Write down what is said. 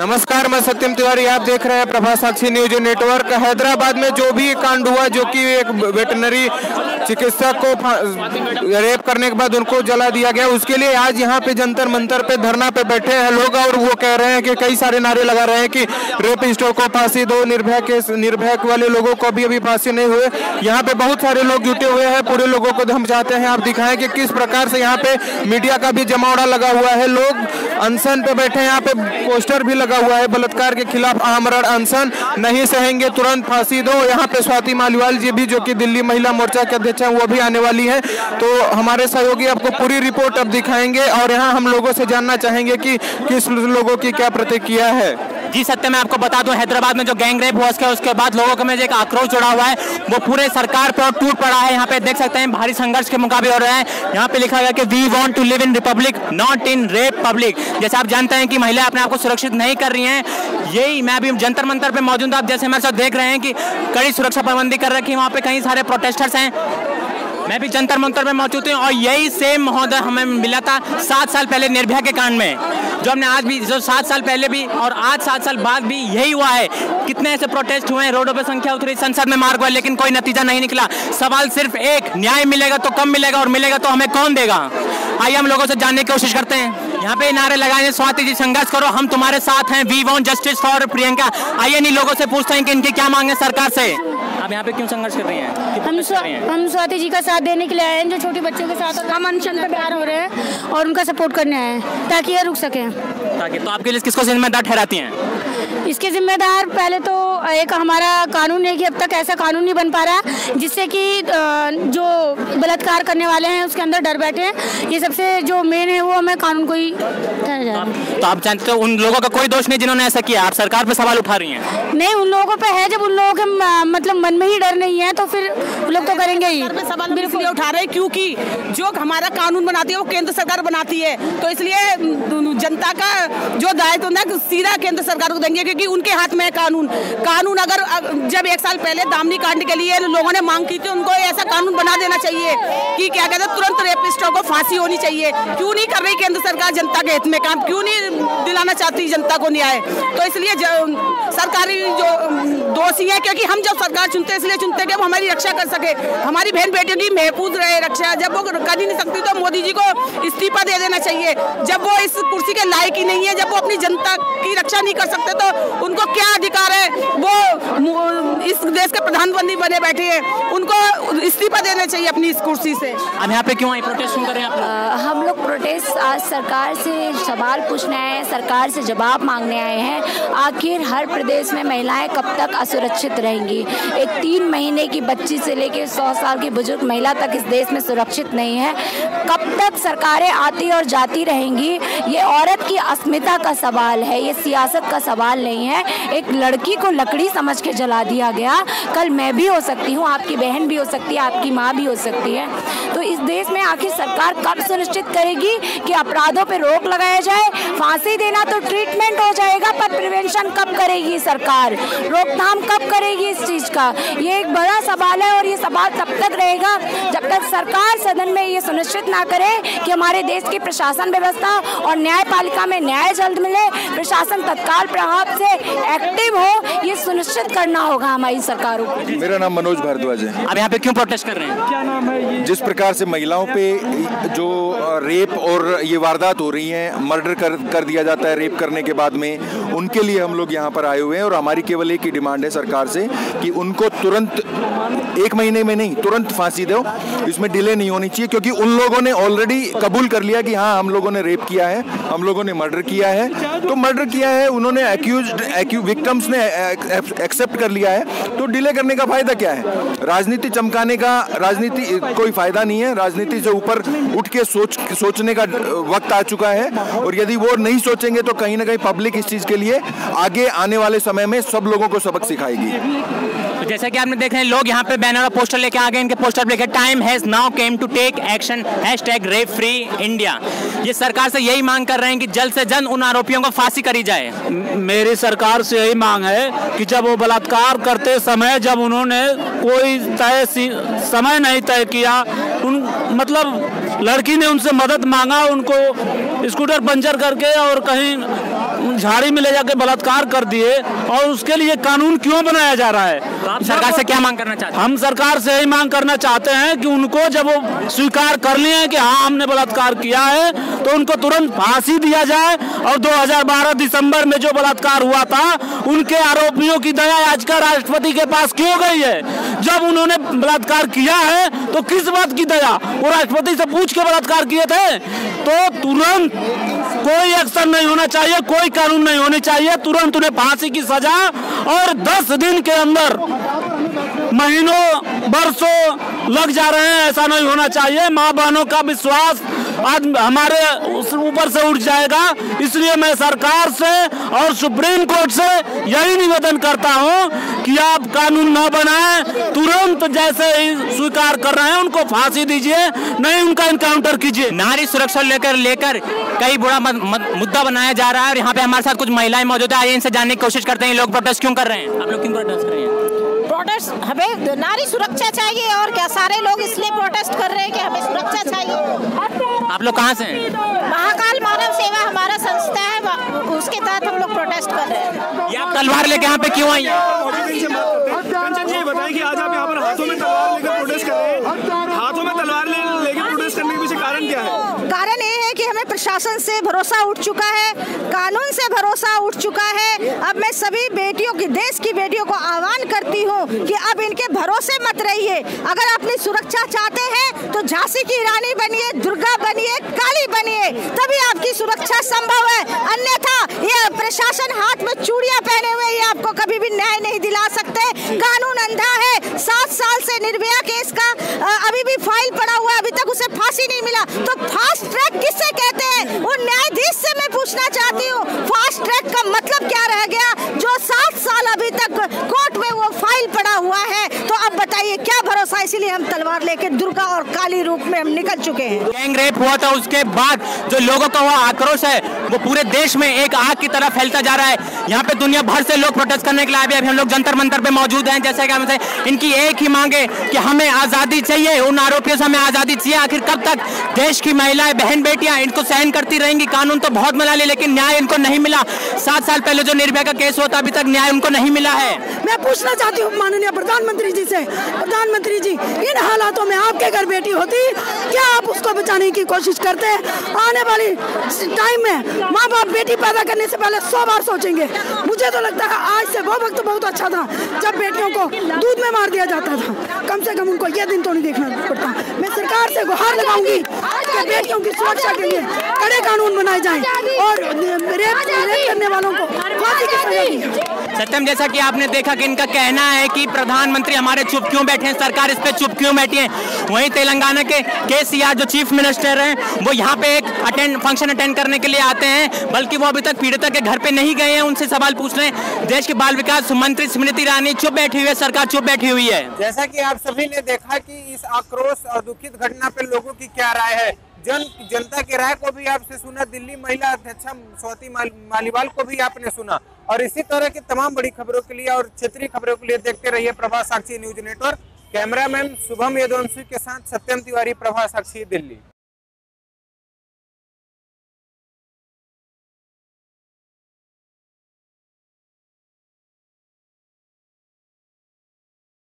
नमस्कार, मैं सत्यम तिवारी, आप देख रहे हैं प्रभा साक्षी न्यूज नेटवर्क। हैदराबाद में जो भी कांड हुआ, जो कि एक वेटनरी चिकित्सक को रेप करने के बाद उनको जला दिया गया, उसके लिए आज यहाँ पे जंतर मंतर पे धरना पे बैठे हैं लोग और वो कह रहे हैं कि कई सारे नारे लगा रहे हैं कि रेपिस्टों को फांसी दो, निर्भया वाले लोगों को अभी फांसी नहीं हुए। यहाँ पे बहुत सारे लोग जुटे हुए हैं, पूरे लोगों को हम चाहते हैं आप दिखाएं कि किस प्रकार से यहाँ पे मीडिया का भी जमावड़ा लगा हुआ है। लोग अनशन पे बैठे हैं, यहाँ पे पोस्टर भी लगा हुआ है, बलात्कार के खिलाफ आमरण अनशन, नहीं सहेंगे तुरंत फांसी दो। यहाँ पे स्वाति मालीवाल जी भी, जो कि दिल्ली महिला मोर्चा के अध्यक्ष हैं, वो भी आने वाली हैं। तो हमारे सहयोगी आपको पूरी रिपोर्ट अब दिखाएंगे और यहाँ हम लोगों से जानना चाहेंगे कि किस लोगों की क्या प्रतिक्रिया है। जी सत्य, मैं आपको बता दूं, हैदराबाद में जो गैंग रेप हुआ उसके बाद लोगों के में एक आक्रोश जुड़ा हुआ है, वो पूरे सरकार पर टूट पड़ा है। यहाँ पे देख सकते हैं भारी संघर्ष के मुकाबले हो रहे हैं। यहाँ पे लिखा गया कि we want to live in republic, not in rape public. जैसे आप जानते हैं कि महिलाएं अपने आप को सुरक्षित नहीं कर रही हैं, यही मैं अभी जंतर मंतर पे मौजूद, आप जैसे हमारे साथ देख रहे हैं कि कड़ी सुरक्षा प्रबंधी कर रखी है। वहाँ पे कई सारे प्रोटेस्टर्स हैं, मैं भी जंतर मंतर में मौजूद हूँ और यही सेम महोदय हमें मिला था 7 साल पहले निर्भया के कांड में, जो हमने आज भी, जो 7 साल पहले भी और आज 7 साल बाद भी यही हुआ है। कितने ऐसे प्रोटेस्ट हुए हैं, रोडों पे संख्या उतरी, संसद में मार्ग हुआ, लेकिन कोई नतीजा नहीं निकला। सवाल सिर्फ एक, न्याय मिलेगा तो कब मिलेगा और मिलेगा तो हमें कौन देगा? आइए हम लोगों से जानने की कोशिश करते हैं। यहाँ पे नारे लगाए, स्वाति जी संघर्ष करो, हम तुम्हारे साथ हैं, we want justice for Priyanka. आइए इन लोगों से पूछते हैं कि इनकी क्या मांग है सरकार से। आप यहाँ पे क्यों संघर्ष कर रही हैं? हम स्वाति जी का साथ देने के लिए आए हैं, जो छोटे बच्चों के साथ हम अनशन पे बैठे हो रहे हैं और उनका सपोर्ट करने आए हैं ताकि ये रुक सके। ताकि तो आपके लिए किसको जिम्मेदार ठहराती हैं? इसके जिम्मेदार पहले तो एक हमारा कानून है कि अब तक ऐसा कानून नहीं बन पा रहा जिससे कि जो बलात्कार करने वाले हैं उसके अंदर डर बैठे हैं। ये सबसे जो मेन है वो हमें कानून को ही तो आप जानते हो उन लोगों का कोई दोष नहीं जिन्होंने ऐसा किया, आप सरकार पे सवाल उठा रही हैं? नहीं, उन लोगों पे है, जब उन लोगों के मतलब मन में ही डर नहीं है तो फिर लोग तो करेंगे ही। सवाल बिल्कुल उठा रहे हैं क्योंकि जो हमारा कानून बनाती है वो केंद्र सरकार बनाती है, तो इसलिए जनता का जो दायित्व ना सीधा केंद्र सरकार को देंगे क्योंकि उनके हाथ में कानून अगर जब 1 साल पहले दामनी कांड के लिए लोगों ने मांग की थी, उनको ऐसा कानून बना देना चाहिए कि क्या कहते हैं तुरंत रेपिस्टों को फांसी होनी चाहिए। क्यों नहीं कर रही केंद्र सरकार जनता के हित में काम? क्यों नहीं दिलाना चाहती जनता को न्याय? तो इसलिए सरकारी जो दोषी है, क्योंकि हम जब सरकार चुनते हैं इसलिए चुनते हैं कि वो हमारी रक्षा कर सके, हमारी बहन बेटियों की महफूज रहे रक्षा। जब वो कर ही नहीं सकती तो मोदी जी को इस्तीफा दे देना चाहिए। जब वो इस कुर्सी के लायक ही नहीं है, जब वो अपनी जनता की रक्षा नहीं कर सकते तो उनको क्या अधिकार है? वो इस देश के प्रधानमंत्री बने बैठे हैं, उनको इस्तीफा देना चाहिए अपनी इस कुर्सी से। अब यहाँ पे क्यों आई, प्रोटेस्ट क्यों कर रहे हैं आप? हम लोग प्रोटेस्ट आज सरकार से सवाल पूछने आए हैं, सरकार से जवाब मांगने आए हैं। आखिर हर प्रदेश में महिलाएं कब तक असुरक्षित रहेंगी? एक 3 महीने की बच्ची से लेकर 100 साल की बुजुर्ग महिला तक इस देश में सुरक्षित नहीं है। कब तक सरकारें आती और जाती रहेंगी? ये औरत की अस्मिता का सवाल है, ये सियासत का सवाल नहीं है। एक लड़की को लकड़ी समझ के जला दिया गया, कल मैं भी हो सकती हूँ, आपकी बहन भी हो सकती है, आपकी माँ भी हो सकती है। तो इस देश में आखिर सरकार कब सुनिश्चित करेगी कि अपराधों पे रोक लगाया जाए? फांसी देना तो ट्रीटमेंट हो जाएगा, पर प्रिवेंशन कब करेगी सरकार? रोकथाम कब करेगी इस चीज का? ये एक बड़ा सवाल है और ये सवाल तब तक रहेगा जब तक सरकार सदन में ये सुनिश्चित ना करे कि हमारे देश की प्रशासन व्यवस्था और न्यायपालिका में न्याय जल्द मिले, प्रशासन तत्काल प्रभाव से एक्टिव हो, ये सुनिश्चित करना होगा हमारी सरकारों को। मेरा नाम मनोज भारद्वाज है। अब यहाँ पे क्यों प्रोटेस्ट कर रहे हैं? क्या नाम है ये? जिस प्रकार से महिलाओं पे जो रेप और ये वारदात हो रही हैं, मर्डर कर दिया जाता है रेप करने के बाद में, उनके लिए हम लोग यहाँ पर आए हुए हैं और हमारी केवल एक ही डिमांड है सरकार से कि उनको तुरंत 1 महीने में नहीं, तुरंत फांसी दो, इसमें डिले नहीं होनी चाहिए क्योंकि उन लोगों ने ऑलरेडी कबूल कर लिया कि हाँ हम लोगों ने रेप किया है, हम लोगों ने मर्डर किया है। तो मर्डर किया है, उन्होंने विक्टिम्स ने एक्सेप्ट कर लिया है, तो डिले करने का फायदा क्या है? राजनीति चमकाने का कोई फायदा नहीं है। राजनीति से ऊपर उठ के सोचने का वक्त आ चुका है और यदि वो नहीं सोचेंगे तो कहीं ना कहीं पब्लिक इस चीज के लिए आगे आने वाले समय में सब लोगों को सबक सिखाएगी। तो जैसा कि आपने देख रहे हैं, लोग यहाँ पे बैनर और पोस्टर लेके आ गए, इनके पोस्टर पे लिखा time has now came to take action #rape free India. ये सरकार से यही मांग कर रहे हैं कि जल्द से जल्द उन आरोपियों को फांसी करी जाए। मेरी सरकार से यही मांग है कि जब वो बलात्कार करते समय जब उन्होंने कोई समय नहीं तय किया, मतलब लड़की ने उनसे मदद मांगा, उनको स्कूटर पंचर करके और कहीं झाड़ी में ले जाके बलात्कार कर दिए और उसके लिए कानून क्यों बनाया जा रहा है? तो आप सरकार से क्या मांग करना चाहते हैं? हम सरकार से यही मांग करना चाहते हैं कि उनको जब वो स्वीकार कर लिए हैं कि हाँ हमने बलात्कार किया है तो उनको तुरंत फांसी दिया जाए। और 2012 दिसंबर में जो बलात्कार हुआ था उनके आरोपियों की दया आज का राष्ट्रपति के पास क्यों गई है? जब उन्होंने बलात्कार किया है तो किस बात की दया? वो राष्ट्रपति से पूछ के बलात्कार किए थे। तो तुरंत कोई एक्शन नहीं होना चाहिए, कोई कानून नहीं होनी चाहिए, तुरंत उन्हें फांसी की सजा और 10 दिन के अंदर, महीनों बरसों लग जा रहे हैं, ऐसा नहीं होना चाहिए। माँ बहनों का विश्वास आज हमारे ऊपर से उठ जाएगा। इसलिए मैं सरकार से और सुप्रीम कोर्ट से यही निवेदन करता हूं कि आप कानून न बनाएं, तुरंत जैसे ही स्वीकार कर रहे हैं उनको फांसी दीजिए, नहीं उनका इनकाउंटर कीजिए। नारी सुरक्षा लेकर कई बड़ा मुद्दा बनाया जा रहा है और यहाँ पे हमारे साथ कुछ महिलाएं मौजूद है। आइए इनसे जानने की कोशिश करते हैं लोग प्रोटेस्ट क्यों कर रहे हैं। आप लोग क्यों प्रोटेस्ट कर रहे हैं? प्रोटेस्ट हमें नारी सुरक्षा चाहिए और क्या, सारे लोग इसलिए प्रोटेस्ट कर रहे हैं कि हमें सुरक्षा चाहिए। आप लोग कहाँ से हैं? महाकाल मानव सेवा हमारा संस्था है, उसके तहत हम लोग प्रोटेस्ट कर रहे हैं। ये आप तलवार लेके यहाँ पे क्यों आई हैं? कंचन जी बताएं कि आज आप यहाँ पर हाथों में तलवार लेकर प्रोटेस्ट कर रहे हैं। हाथों में तलवार लेकर प्रोटेस्ट करने के पीछे कारण क्या है? कारण ये है कि हमें प्रशासन से भरोसा उठ चुका है, कानून से भरोसा उठ चुका है। अब मैं सभी बेटियों की, देश की बेटियों को आह्वान करती हूँ कि अब इनके भरोसे मत रहिए। अगर अपनी सुरक्षा चाहते हैं तो झांसी की रानी बनिए, दुर्गा बनिए, काली बनिए, तभी आपकी सुरक्षा संभव है। अन्यथा ये प्रशासन हाथ में चूड़ियां पहने हुए ये आपको कभी भी न्याय नहीं दिला सकते। कानून अंधा है। 7 साल से निर्भया केस का अभी भी फाइल पड़ा हुआ है, अभी तक उसे फांसी नहीं मिला। तो फास्ट ट्रैक किससे कहते हैं? वो न्यायाधीश से मैं पूछना चाहती हूँ, फास्ट ट्रैक का मतलब क्या रह गया? जो 7 साल अभी तक कोर्ट में वो फाइल पड़ा हुआ है, तो अब बताइए क्या भरोसा? इसीलिए हम तलवार लेके दुर्गा और काली रूप में हम निकल चुके हैं। गैंग रेप हुआ था, उसके बाद जो लोगों का हुआ आक्रोश है वो पूरे देश में एक आग की तरह फैलता जा रहा है। यहाँ पे दुनिया भर से लोग प्रोटेस्ट करने के लिए आए। अभी हम लोग जंतर मंतर पे मौजूद हैं। जैसे कि हमसे इनकी एक ही मांग है कि हमें आजादी चाहिए, उन आरोपियों से हमें आजादी चाहिए। आखिर कब तक देश की महिलाएं, बहन बेटियां इनको सहन करती रहेंगी? कानून तो बहुत बना लिए लेकिन न्याय इनको नहीं मिला। 7 साल पहले जो निर्भया का केस हुआ था, अभी तक न्याय उनको नहीं मिला है। मैं पूछना चाहती हूँ माननीय प्रधानमंत्री जी से, प्रधानमंत्री जी इन हालातों में आपके घर बेटी होती, क्या आप उसको बचाने की कोशिश करते हैं? आने वाली टाइम में माँ बाप बेटी पैदा करने से पहले 100 बार सोचेंगे। मुझे तो लगता है आज से वो वक्त बहुत अच्छा था जब बेटियों को दूध में मार दिया जाता था। कम से कम उनको ये दिन तो नहीं देखना पड़ता। मैं सरकार से गुहार लगाऊंगी कि बेटियों की सुरक्षा के लिए कड़े कानून बनाए जाएं और रेप करने वालों को फांसी की सजा दी। सत्यम, जैसा कि आपने देखा कि इनका कहना है कि प्रधानमंत्री हमारे चुप क्यों बैठे हैं, सरकार इस पे चुप क्यों बैठी है। वहीं तेलंगाना के केसीआर जो चीफ मिनिस्टर हैं वो यहाँ पे एक फंक्शन अटेंड करने के लिए आते हैं, बल्कि वो अभी तक पीड़िता के घर पे नहीं गए हैं। उनसे सवाल पूछ रहे हैं। देश के बाल विकास मंत्री स्मृति ईरानी चुप बैठी हुई है, सरकार चुप बैठी हुई है। जैसा कि आप सभी ने देखा कि इस आक्रोश और दुखित घटना पे लोगों की क्या राय है, जनता की राय को भी आपसे सुना, दिल्ली महिला अध्यक्षा स्वाति मालीवाल को भी आपने सुना। और इसी तरह की तमाम बड़ी खबरों के लिए और क्षेत्रीय खबरों के लिए देखते रहिए Prabhasakshi news network. Cameraman Shubham Yaduvanshi के साथ सत्यम तिवारी, प्रभास साक्षी, दिल्ली।